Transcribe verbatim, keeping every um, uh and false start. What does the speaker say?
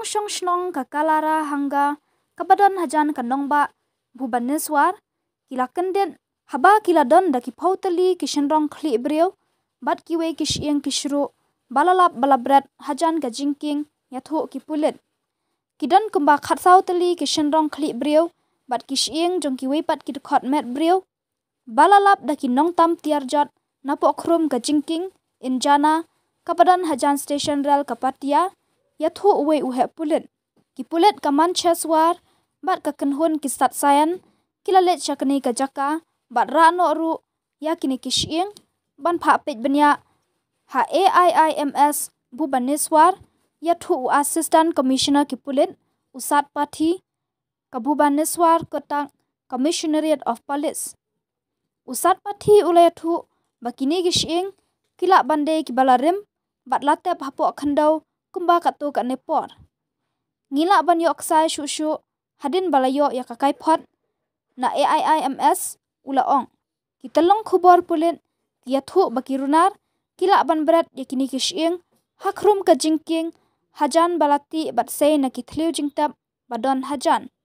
shong shnong ka kalara hangga kabadon hajan kanongba bubaneswar kila Kyndit haba kila don da ki pautali kishenrong Khlieh Briew bat kiwe ki Shyieng ki shru balalap bala Bret hajan ka Jingkieng yathu ki pulit kidan kumba khatsau tali kishenrong Khlieh Briew bat ki Shyieng jong kiwe pat ki khot met Briew balalap da ki nong tam tiar jot napo Khrum ka Jingkieng injana kapadan hajan station rel kapatia yathu uwe uhe pulit ki pulit kaman cheswar bat ka kenhun ki sat sayan kila let chakni ka jaka bat ra no ru ya kini ki Shyieng ban pha pej benya ha A I I M S bu baneswar yathu assistant commissioner ki pulit usat pathi ka bu baneswar kotang commissionariat of police usat pathi ulayathu bakini ki Shyieng kila bande ki balarim bat latep hapo khandau kumba katu ka nepor ngila ban yok sai shu shu hadin balayo ya kakai phot na A I I M S ulaong kitalong khubor pulit yathu bakirunar kila ban Bret yakini ki Shyieng ha Khrum ka Jingkieng hajan balati bat sei na ki thliu jingtap badon hajan